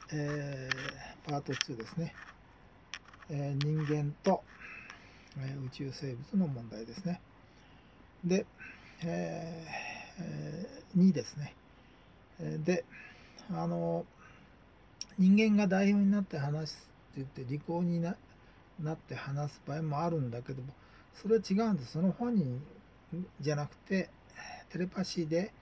パート2ですね。人間と、宇宙生物の問題ですね。で、2ですね。で、人間が代表になって話すって言って利口になって話す場合もあるんだけども、それは違うんです。その本人じゃなくて、テレパシーで、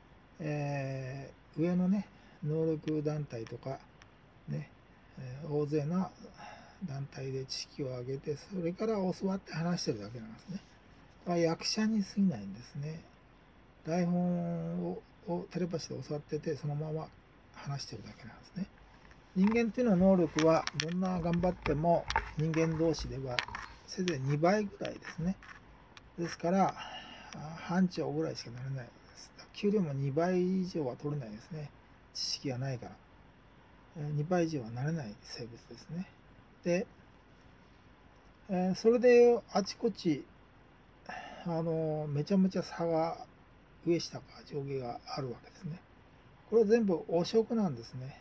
上のね、能力団体とか、ね、大勢の団体で知識を上げて、それから教わって話してるだけなんですね。役者に過ぎないんですね。台本をテレパシーで教わってて、そのまま話してるだけなんですね。人間っていうのは能力はどんな頑張っても人間同士ではせいぜい2倍ぐらいですね。ですから班長ぐらいしかなれないです。給料も2倍以上は取れないですね。知識がないから2倍以上はなれない生物ですね。で、それであちこちめちゃめちゃ差が上下か上下があるわけですね。これは全部汚職なんですね。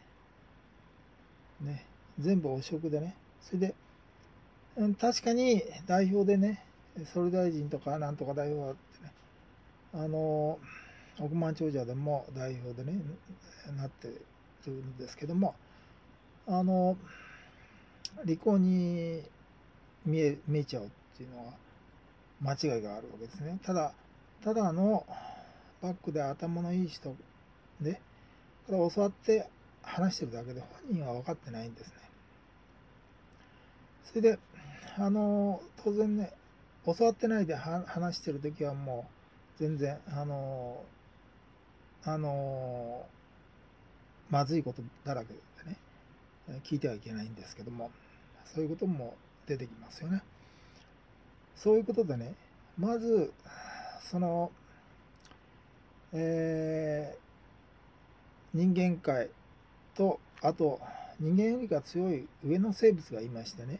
全部汚職でね。それで確かに代表でね、総理大臣とかなんとか代表があってね、億万長者でも代表でね、なってるんですけども、利口に見えちゃうっていうのは間違いがあるわけですね。ただのバックで頭のいい人で、これ教わって話してるだけで本人は分かってないんですね。それで、当然ね、教わってないで話してるときはもう全然、まずいことだらけでね、聞いてはいけないんですけども、そういうことも出てきますよね。そういうことでね、まず、その、人間界と、あと、人間よりが強い上の生物がいましてね、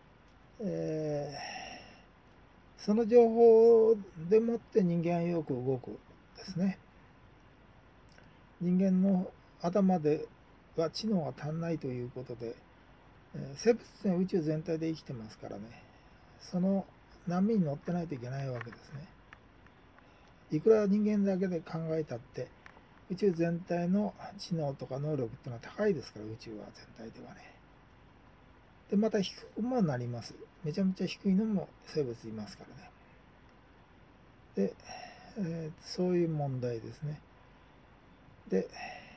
その情報でもって人間はよく動くですね。人間の頭では知能が足んないということで、生物は宇宙全体で生きてますからね、その波に乗ってないといけないわけですね。いくら人間だけで考えたって宇宙全体の知能とか能力っていうのは高いですから、宇宙は全体ではね。でまた低くもなります。めちゃめちゃ低いのも生物いますからね。で、そういう問題ですね。で、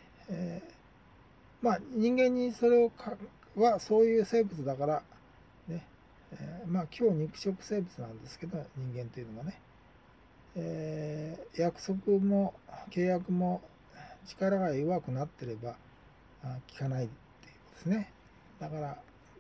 まあ人間にそれをはそういう生物だからね、まあ今日肉食生物なんですけど、人間というのはね、約束も契約も力が弱くなってれば効かないっていうことですね。だから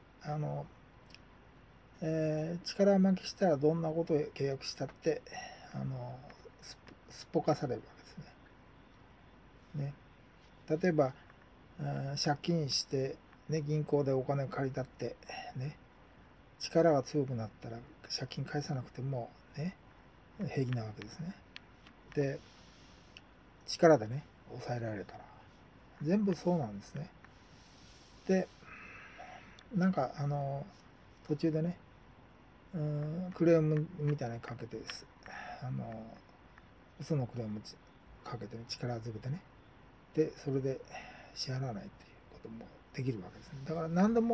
力負けしたらどんなことを契約したってすっぽかされるわけですね。例えば借金して、ね、銀行でお金借りたって、ね、力が強くなったら借金返さなくても、ね、平気なわけですね。で力でね抑えられたら全部そうなんですね。でなんか途中でねクレームみたいなのかけてです嘘のクレームかけて、ね、力ずくでね、でそれで支払わないっていうこともできるわけですね。だから何でも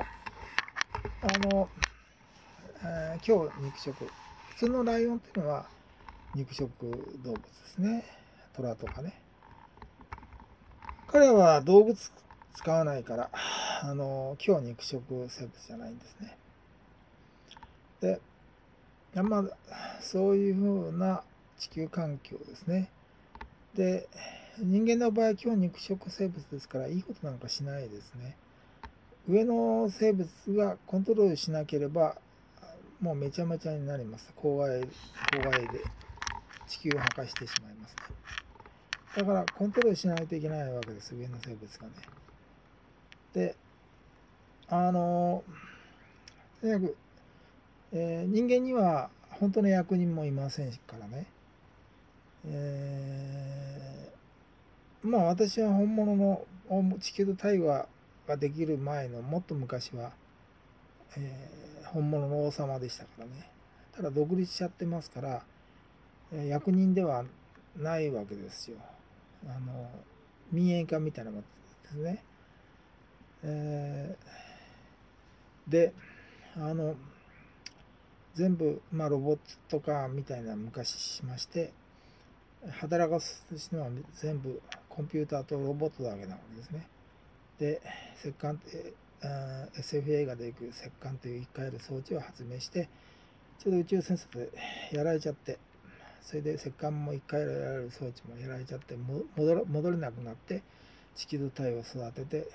今日肉食、普通のライオンっていうのは肉食動物ですね。虎とかね。彼は道具使わないから今日は肉食生物じゃないんですね。でまあそういうふうな地球環境ですね。で人間の場合今日肉食生物ですからいいことなんかしないですね。上の生物がコントロールしなければもうめちゃめちゃになります。公害で地球を破壊してしまいますね。だからコントロールしないといけないわけです、上の生物がね。でとにかく、人間には本当の役人もいませんからね、まあ私は本物の地球と太陽はができる前のもっと昔は、本物の王様でしたからね。ただ独立しちゃってますから、役人ではないわけですよ。民営化みたいなものですね。で、全部、ロボット化みたいな昔しまして、働かすのは全部コンピューターとロボットだけなわけですね。で、石棺、SF 映画で行く石棺という生き返る装置を発明して、ちょうど宇宙戦争でやられちゃって、それで石棺も生き返られる装置もやられちゃって、戻れなくなって、地球体を育てて、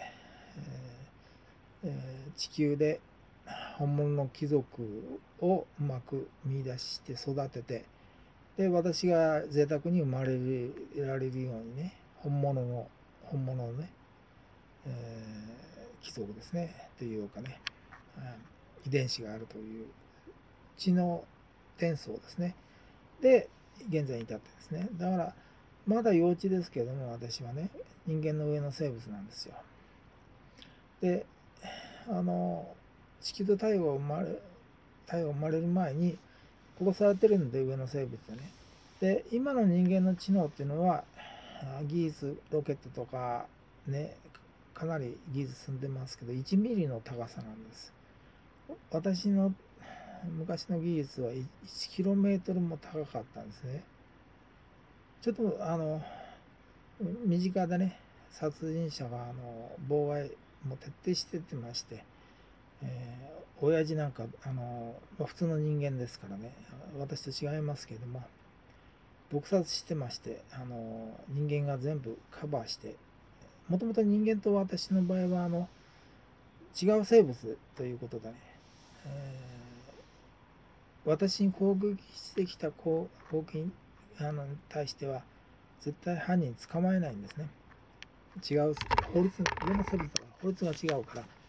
地球で本物の貴族をうまく見出して育てて、で私が贅沢に生まれられるようにね、本物のね、貴族ですねというかね、遺伝子があるという知能転送ですね。で現在に至ってですね。だからまだ幼稚ですけども、私はね、人間の上の生物なんですよ。で、地球と太陽が生まれる前に殺されてるんで、上の生物でね。で、今の人間の知能っていうのは、技術、ロケットとかね、かなり技術進んでますけど、1ミリの高さなんです。私の昔の技術は 1km も高かったんですね。ちょっと身近でね、殺人者が妨害も徹底しててまして、親父なんか普通の人間ですからね、私と違いますけれども、撲殺してまして、人間が全部カバーして、もともと人間と私の場合は違う生物ということでね、私に攻撃してきた攻撃に対しては絶対犯人捕まえないんですね。違う法律、上の生物だから法律が違うから